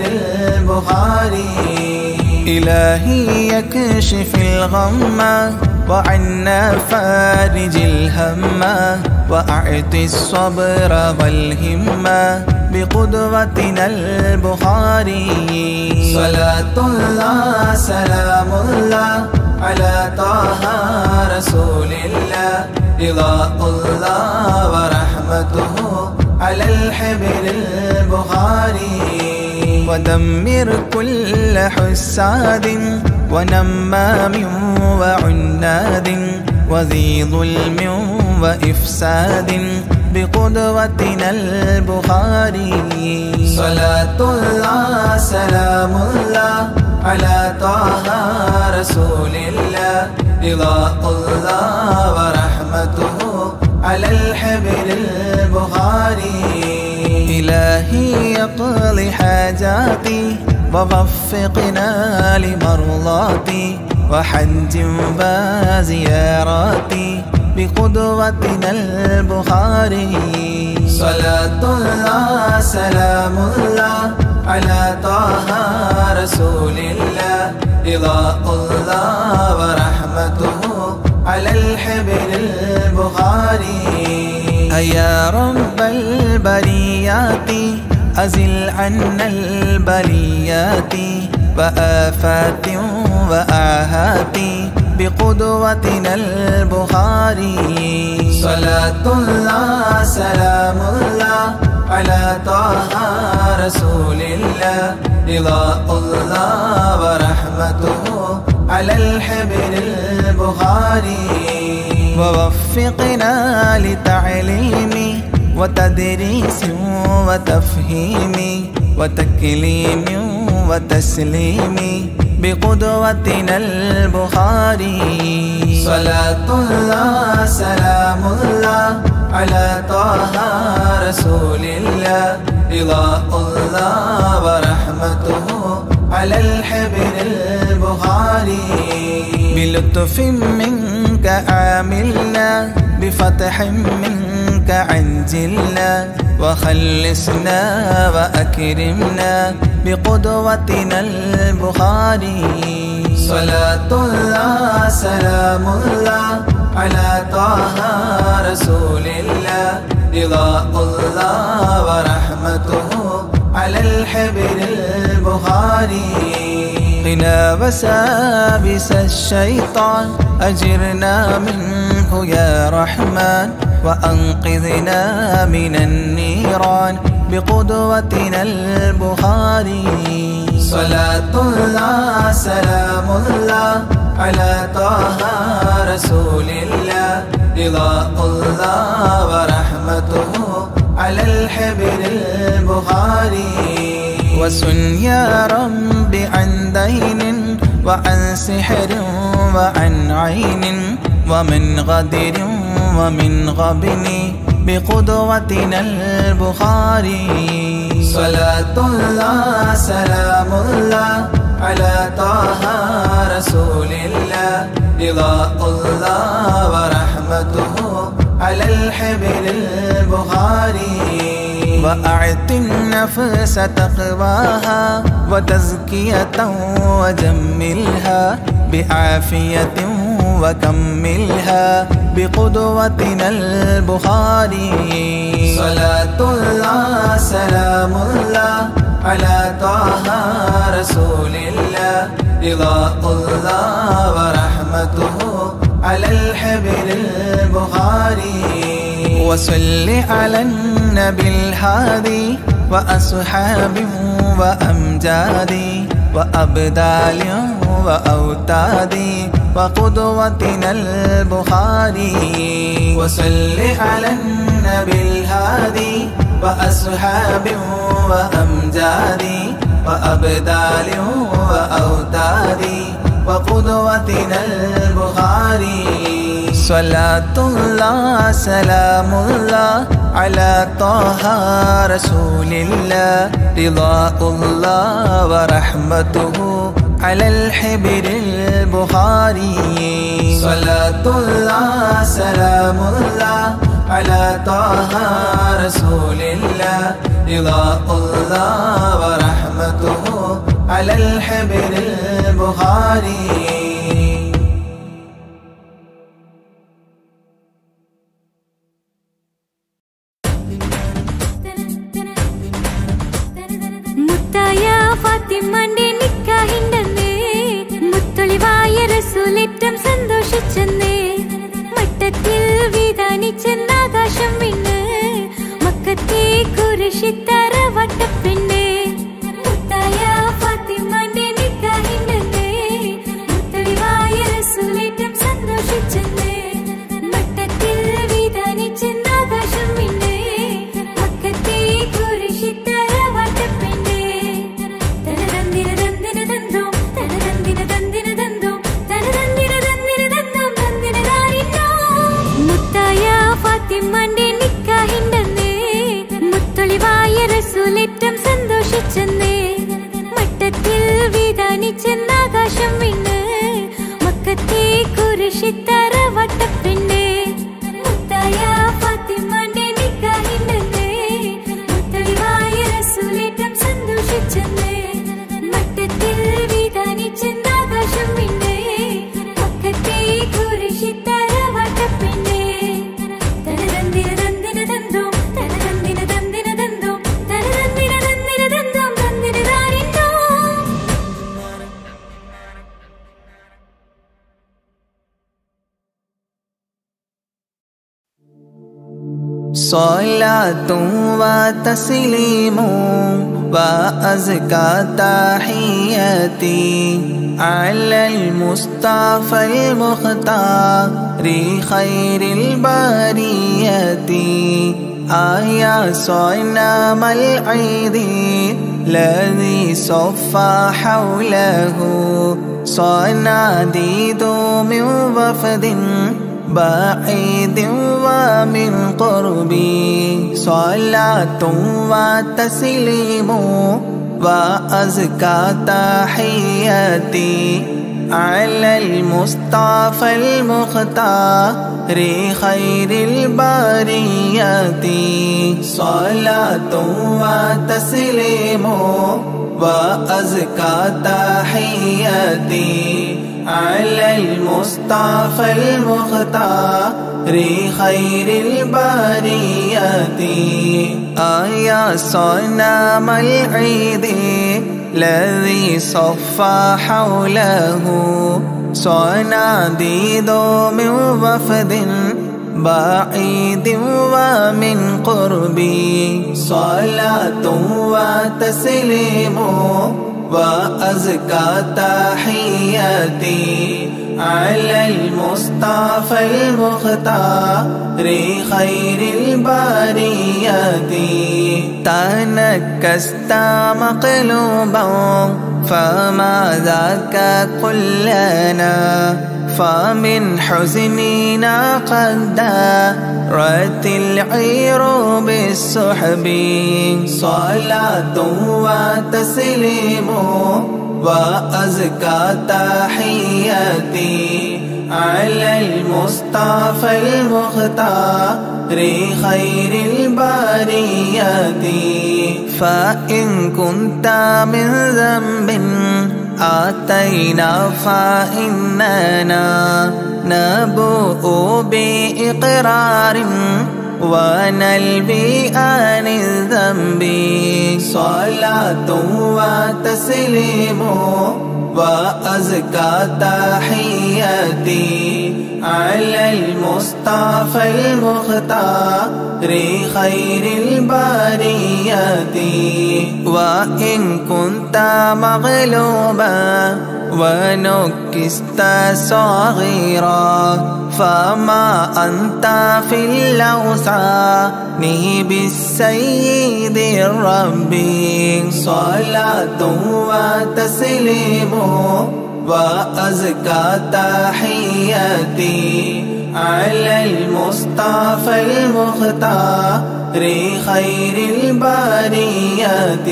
البخاري إلهي يكشف الغم وعنا فارج الهم وأعطي الصبر والهمة بقدوتنا البخاري صلاة الله سلام الله على طه رسول الله رضاء الله ورحمته على الحبر البخاري ودمر كل حساد ونمام وعناد وذي ظلم وإفساد بقدوتنا البخاري صلاة الله سلام الله على طه رسول الله رضاء الله ورحمته على الحبر البخاري إلهي يقضي حاجاتي ووفقنا لمرضاتي وحج وزياراتي بقدوتنا البخاري صلاة الله سلام الله على طه رسول الله رضاء الله ورحمته على الحبر البخاري يا رب البريات أزل عنا البليات وآفات وآهات بقدوتنا البخاري صلاة الله سلام الله على طه رسول الله رضاء الله ورحمته على الحبر البخاري ووفقنا لتعليم وتدريس وتفهيم وتكليم وتسليم بقدوتنا البخاري صلاة الله سلام الله على طه رسول الله رضاء الله ورحمته على الحبر البخاري بلطف منك عاملنا بفتح منك عجلنا وخلصنا وأكرمنا بقدوتنا البخاري صلاة الله سلام الله على طه رسول الله رضاء الله ورحمته على الحبر البخاري قنا وسابس الشيطان أجرنا منه يا رحمن وأنقذنا من النيران بقدوتنا البخاري صلاة الله سلام الله على طه رسول الله رضاء الله ورحمته على الحبر البخاري وسن يا رب عن دين وعن سحر وعن عين ومن غدر ومن غبن بقدوتنا البخاري صلاة الله سلام الله على طه رسول الله رضاء الله ورحمته على الحبر البخاري وأعط النفس تقواها وتزكية وجملها بعافية وكملها بقدوتنا البخاري صلاة الله سلام الله على طه رسول الله رضاء الله ورحمته على الحبر البخاري وصل على النبي الهادي وأصحاب وأمجاد وأبدال وأوتاد وقدوتنا البخاري وصل على النبي الهادي وأصحاب وأمجاد وأبدال وأوتاد وقدوتنا البخاري صلاة الله سلام الله على طه رسول الله رضاء الله ورحمته على الحبر البخاري صلاة الله سلام الله على طه رسول الله رضاء الله ورحمته على الحبر البخاري മുത്തായ ഫാത്തിമാന്റെ നിക്കാഹിണ്ടെന്നേ മുത്തൊളിവായ റസൂലേറ്റം സന്തോഷിച്ചെന്നേ മട്ടത്തിൽ വിധാനിച്ചെന്നാകാശം വിണ്ണ് മക്കത്തെ കുരിശിത്തറ വട്ടപ്പെണ്ണേ മുത്തായ ഫാത്തിമാന്റെ നിക്കാഹിണ്ടെന്നേ മുത്തൊളിവായ റസൂലേറ്റം സന്തോഷിച്ചെന്നേ മട്ടത്തിൽ വിധാനിച്ചെന്നാകാശം വിണ്ണ് മക്കത്തെ കുരിശിത്തറ വട്ടപ്പെണ്ണേ തനതന്തിര തന്തിര തന്തോം തനതന്തിര തന്തിര തന്തോം തനതന്തിര തന്തിര തന്തോം തന്തിര ദാരിന്നോ മുത്തായ ഫാത്തിമാന്റെ നിക്കാഹിണ്ടെന്നേ മുത്തൊളിവായ റസൂലേറ്റം സന്തോഷിച്ചെന്നേ മട്ടത്തിൽ വിധാനിച്ചെന്നാകാശം വിണ്ണ് മക്കത്തെ കുരിശിത്തറ വട്ടപ്പെണ്ണേ മുത്തായ ഫാത്തിമാന്റെ നിക്കാഹിണ്ടെന്നേ മുത്തൊളിവായ റസൂലേറ്റം സന്തോഷിച്ചെന്നേ മട്ടത്തിൽ വിധാനിച്ചെന്നാകാശം വിണ്ണ് മക്കത്തെ കുരിശിത്തറ വട്ടപ്പെണ്ണേ തനതന്തിര തന്തിര തന്തോം തനതന്തിര തന്തിര തന്തോം തനതന്തിര തന്തിര തന്തോം തന്തിര ദാരിന്നോ صلاة وتسليم وأزكى تحياتي على المصطفى المختار خير البرية آيا صنم العيد الذي صفى حوله صناديد من وفد بعيد ومن قربي صلاة وتسليم وأزكى تحياتي على المصطفى المختار خير البرية صلاة وتسليم وأزكى تحياتي على المصطفى المختار خير البرية آيا صنم العيد الذي صفى حوله صناديد من وفد بعيد ومن قربي صلاة وتسليم وأزكى تحياتي على المصطفى المختار خير البرية تنكست مقلوبا فما ذاك قل لنا فمن حزننا قد دارت العير بالسحب صلاة وتسليم وأزكى تحياتي على المصطفى المختار خير البريات. فإن كنت من ذنب آتينا فإننا نبوء بإقرار ونلبي عن الذنب. صلاة وتسليم وأزكى تحياتي على المصطفى المختار خير البريات. وإن كنت مغلوبا ونكست صغيرا فما أنت في الأوسان بالسيد الرب. صلاة وتسليم وأزكى تحياتي على المصطفى المختار خير البريات.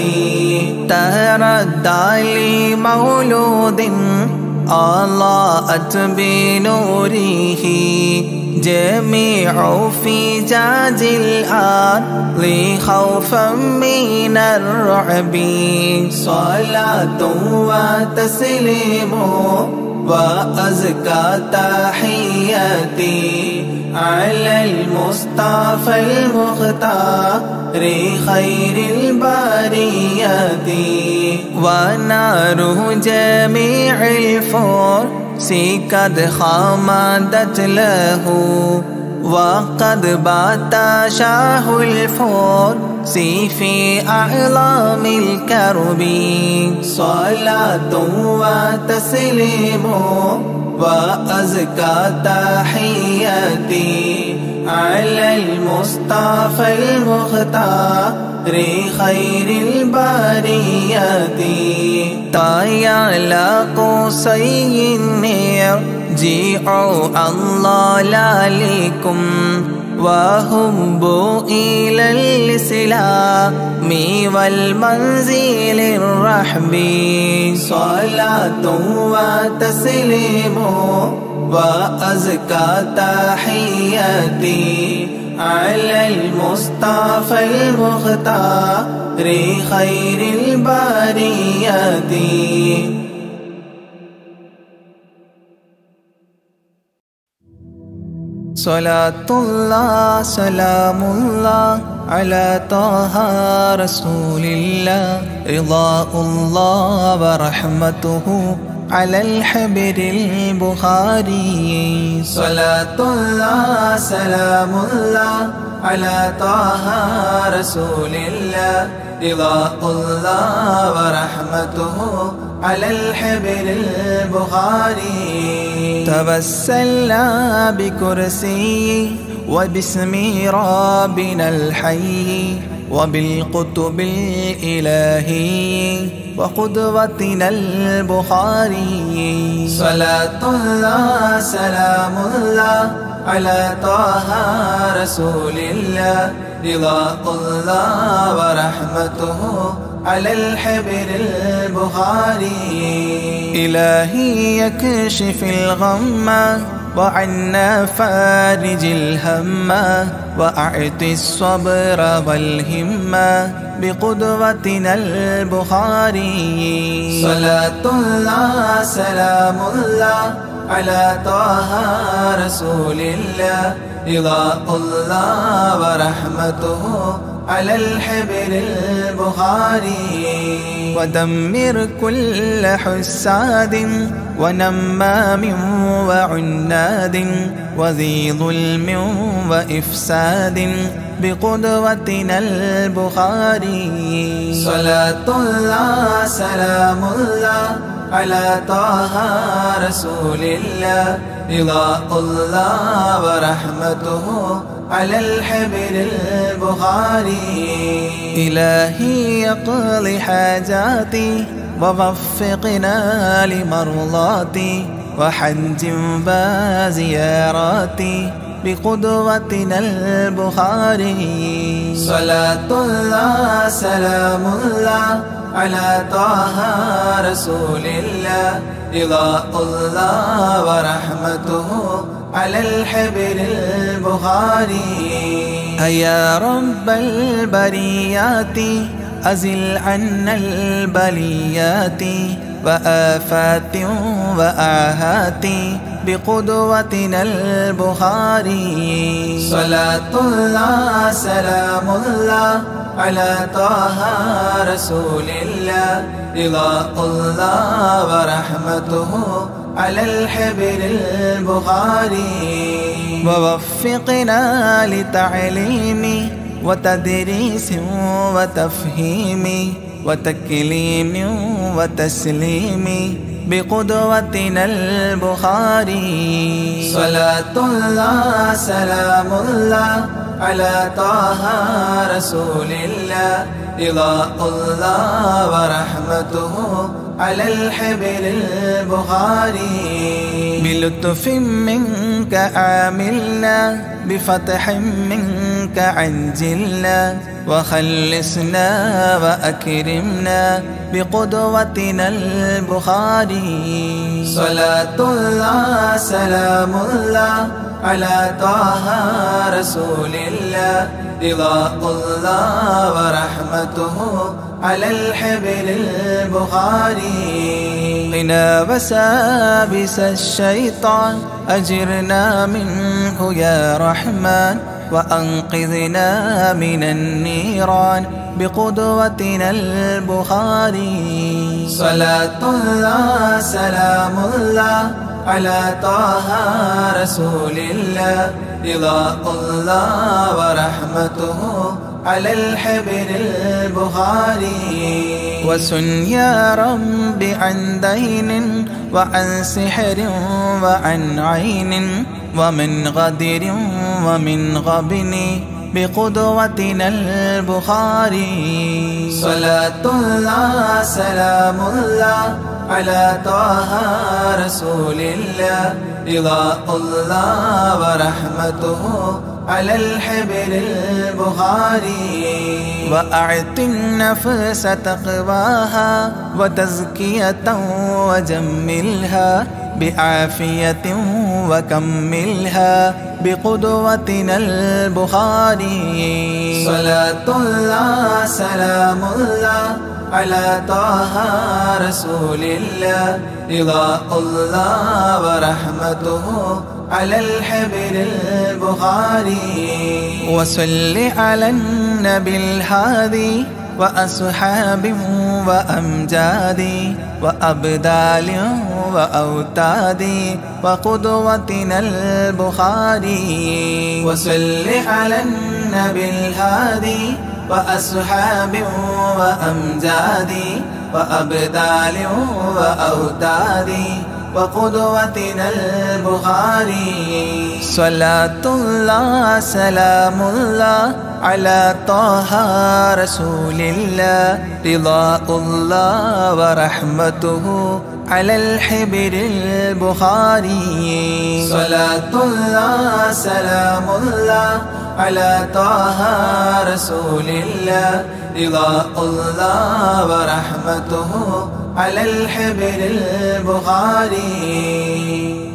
تردى لي مولود أضاءت بنوره جميع فجاج الأرض خوفا من الرعب. صلاة وتسليم وأزكى تحياتي على المصطفى المختار خير البريات. ونار جميع الفرس قد خمدت له وقد بات شاه الفرس في أعلام الكرب. صلاة وتسليم وأزكى تحياتي على المصطفى المختار خير البريات. طايا قصي يرجع الله لكم وهبوا إلى الإسلام والمنزل الرحب. صلاة وتسليم وأزكى تحياتي على المصطفى المختار خير البريات. صلاة الله سلام الله على طه رسول الله رضاء الله ورحمته على الحبر البخاري. صلاة الله سلام الله على طه رسول الله رضاء الله ورحمته على الحبر البخاري. توسلنا بكرسي وباسم ربنا الحي وبالقطب الإلهي وقدوتنا البخاري. صلاة الله سلام الله على طه رسول الله رضاء الله ورحمته على الحبر البخاري. إلهي يكشف الغم وعنا فارج الهم وأعطي الصبر والهمة بقدوتنا البخاري. صلاة الله سلام الله على طه رسول الله رضاء الله ورحمته على الحبر البخاري. ودمر كل حساد ونمام وعناد وذي ظلم وإفساد بقدوتنا البخاري. صلاة الله سلام الله على طه رسول الله رضاء الله ورحمته على الحبر البخاري. إلهي يقضي حاجاتي ووفقنا لمرضاتي وحج وزياراتي بقدوتنا البخاري. صلاة الله سلام الله على طه رسول الله رضاء الله ورحمته على الحبر البخاري. يا رب البريات أزل عنا البليات وآفات وآهات بقدوتنا البخاري. صلاة الله سلام الله على طه رسول الله رضاء الله ورحمته على الحبر البخاري. ووفقنا لتعليم وتدريس وتفهيم وتكليم وتسليم بقدوتنا البخاري. صلاة الله سلام الله على طه رسول الله رضاء الله ورحمته على الحبر البخاري. بلطف منك عاملنا بفتح منك عجلنا وخلصنا وأكرمنا بقدوتنا البخاري. صلاة الله سلام الله على طه رسول الله رضاء الله ورحمته على الحبر البخاري. قنا وسابس الشيطان أجرنا منه يا رحمن وأنقذنا من النيران بقدوتنا البخاري. صلاة الله سلام الله على طه رسول الله رضاء الله ورحمته على الحبر البخاري. وسن يا رب عن دين وعن سحر وعن عين ومن غدر ومن غبن بقدوتنا البخاري. صلاة الله سلام الله على طه رسول الله رضاء الله ورحمته على الحبر البخاري. وأعط النفس تقواها وتزكية وجملها بعافية وكملها بقدوتنا البخاري. صلاة الله سلام الله على طه رسول الله رضاء الله ورحمته على الحبر البخاري. وصل على النبي الهادي وأصحاب وأمجاد وأبدال وأوتاد وقدوتنا البخاري. وصل على النبي الهادي وأصحاب وأمجاد وأبدال وأوتاد وقدوتنا البخاري. صلاة الله سلام الله على طه رسول الله رضاء الله ورحمته على الحبر البخاري. صلاة الله سلام الله على طه رسول الله رضاء الله ورحمته على الحبر البخاري.